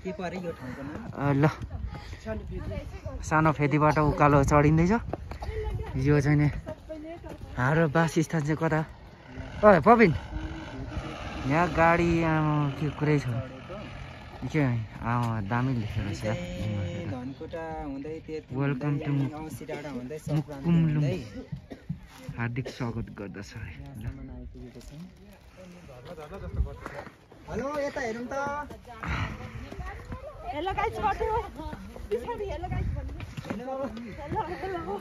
ल सानो फेदीबाट उकालो चढिँदैछ यो चाहिँ नि हाम्रो वासस्थान चाहिँ कता ओ पबिन यहाँ गाडी के कुरै छ के दामी लेखेर छ वेलकम टु मुकुमलुङ हार्दिक स्वागत गर्दछ हेलो यता हेरौँ त हेलो गाइस गर्दियो पिछाडी हेलो गाइस भन्नु हेलो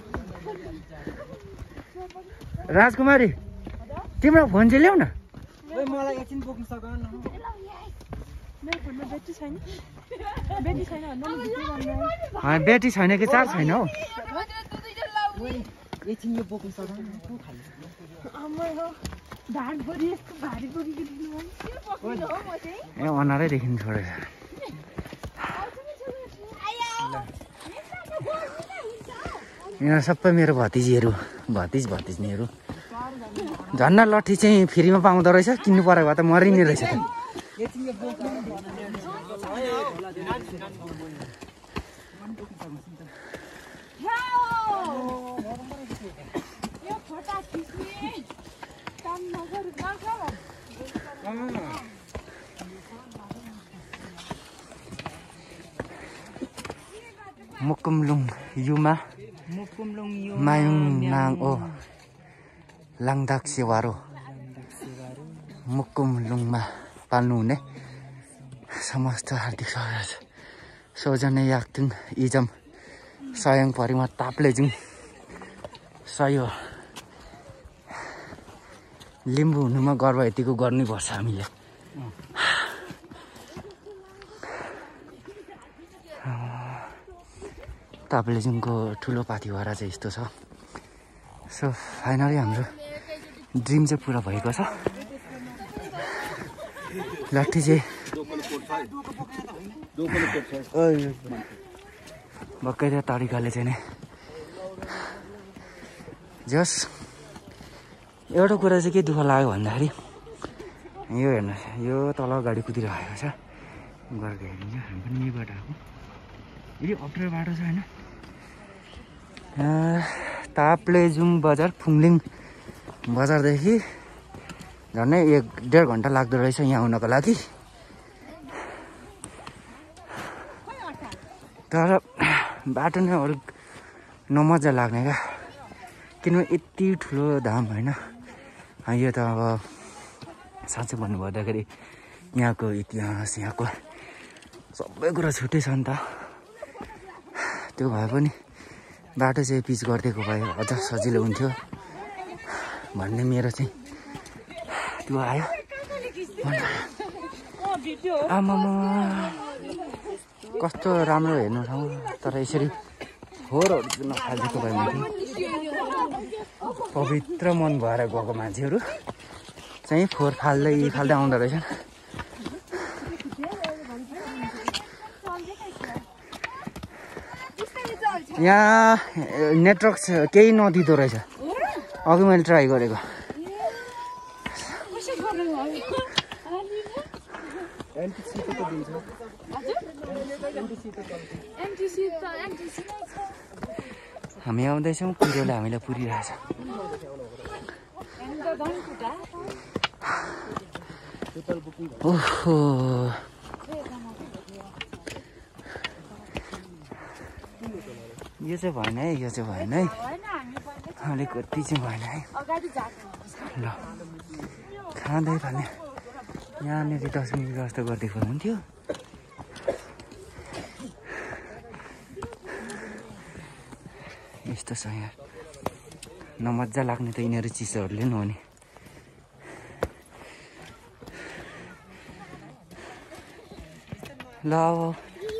राजकुमारी तिम्रो फोन चाहिँ ल्याउ न ओइ मलाई एकछिन बोक्न सक्दैन मेरो फोनमा ब्याट्री छैन भन्नु नि के गर्नु ब्याट्री छैन कि चार्ज छैन हौ एकछिन यो बोक्न सक्दैन को खाली अम्मै हो ढाड भरि यस्तो भारी बोकिदिनु हो के बोक्नु हो म चाहिँ ए अनारै देखिन छोडेछ यहाँ सबै मेरो भतिजीहरू भतिजनीहरू झन्ना लट्ठी चाहिँ फ्रीमा पाउँदो रहेछ किन्नु परेको भए त मरिने रहेछ त मुकुमलुङ युमा मायुङ नाङ ओ लाङदाक सेवारो मुकुमलुङमा पाल्नुहुने समस्त हार्दिक स्वागत सौजन्य याक्थुङ इजम सयङ परिमा ताप्लेजुङ सयो लिम्बू हुनुमा गर्व यतिको गर्नुपर्छ हामीले ताप्लेजुङको ठुलो पाथिभरा चाहिँ यस्तो छ सो फाइनली हाम्रो ड्रिम चाहिँ पुरा भएको छ लाठी चाहिँ बक्कै तरिकाले चाहिँ नि जस एउटा कुरा चाहिँ के दुःख लाग्यो भन्दाखेरि यो हेर्नुहोस् यो तल गाडी कुदिरहेको छ गरेको हेरिन्छ हामी पनि यहीँबाट आएको यदि अप्ठ्यारो बाटो छ होइन ताप्लेजुङ बजार फुङलिङ बजारदेखि झन्डै 1-1.5 घन्टा लाग्दो रहेछ यहाँ आउनको लागि तर बाटो नै अरू नमजा लाग्ने क्या किनभने यति ठुलो धाम होइन यो त अब साँच्चै भन्नुपर्दाखेरि यहाँको इतिहास यहाँको सबै कुरा छुट्टै छ नि त त्यो भए पनि बाटो चाहिँ पिच गरिदिएको भए अझ सजिलो हुन्थ्यो भन्ने मेरो चाहिँ त्यो आयो आमामा कस्तो राम्रो हेर्नु ठाउँ तर यसरी फोहोरहरू नफालिदिएको भए हुन्थ्यो पवित्र मन भएर गएको मान्छेहरू चाहिँ फोहोर फाल्दै आउँदो रहेछ यहाँ नेटवर्क केही नदिँदो रहेछ अघि मैले ट्राई गरेको हामी आउँदैछौँ कुरोले हामीलाई पुरिरहेछ ओहो यो चाहिँ भएन है यो चाहिँ भएन है अलिकति चाहिँ भएन है ल खाँदै भने यहाँनिर 10 मिनट जस्तो गरिदिएको हुन्थ्यो यस्तो छ यहाँ नमजा लाग्ने त यिनीहरू चिसोहरूले नि हो नि ल अब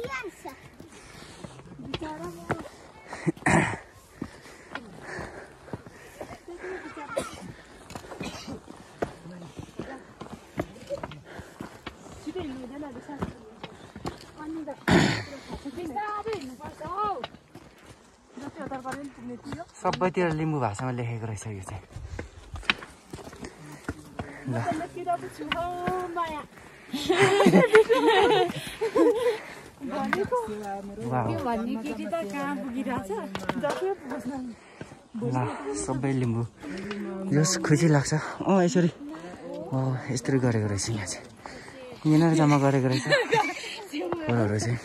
सबैतिर लिम्बू भाषामा लेखेको रहेछ यो चाहिँ ल वाह त्यो भन्ने केटी त कहाँ पुगिरहेछ जति बस्न ल सबै लिम्बू जस खुसी लाग्छ यसरी यस्तरी गरेको रहेछ यहाँ चाहिँ यिनीहरू जम्मा गरेको रहेछ फुलहरू चाहिँ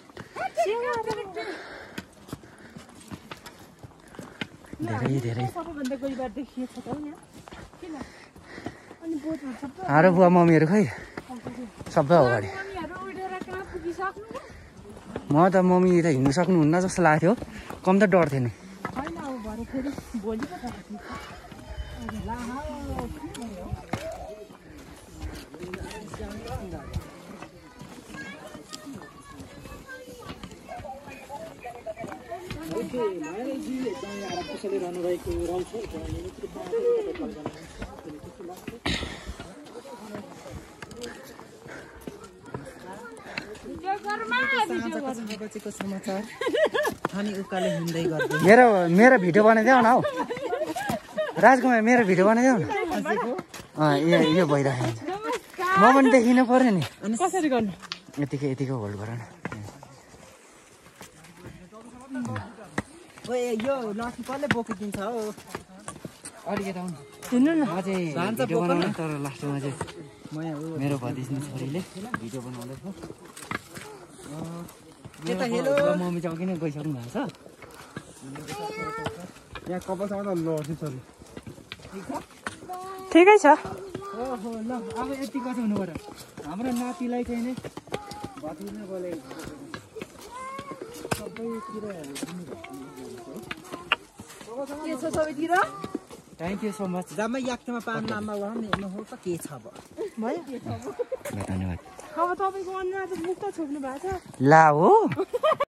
धेरै धेरै सबैभन्दा गरी बार देखिएको छ त यहाँ किन अनि बोटहरू सबै हारो बुवा मम्मीहरू खै सबै अगाडि मम्मीहरू उडेर कहाँ पुगिसक्नु म त मम्मी त हिँड्नु सक्नुहुन्न जस्तो लाग्थ्यो कम त डर थियो नि होइन अब भरे फेरि भोलि पो थाहा कसैले रहनुभएको रहन्छ बचेको समाचार अनि उकालो हिँड्दै गर्दै मेरो भिडियो बनाइदेऊ न हौ राजकुमार मेरो भिडियो बनाइदेऊ न यो भइरहेको हुन्छ म पनि देखिनु पर्यो नि कसरी गर्नु यतिकै होल्ड गर न ओए यो लट्ठी कसले बोकिदिन्छ हौ अलिकति आउनु हिँड्नु न म चाहिँ भिडियो बनाउने तर लास्टमा चाहिँ मेरो भतिज्नी छोरीले भिडियो बनाउँदैछ मम्मी चाहिँ अघि नै गइसक्नु भएको छ यहाँ कपालसँग त लट्ठी छ ठिकै छ ओहो ल अब यति कसो हुनु पर्यो हाम्रो नातिलाई चाहिँ नि भतिज्नी बोले सबैतिर के छ सबैतिर थ्याङ्क यू सो मच जम्मै याक्टोमा पान नाममा लगाउने हो त के छ भयो धन्यवाद अब तपाईँको अनुहार त मुख त छोप्नु भएको छ ला हो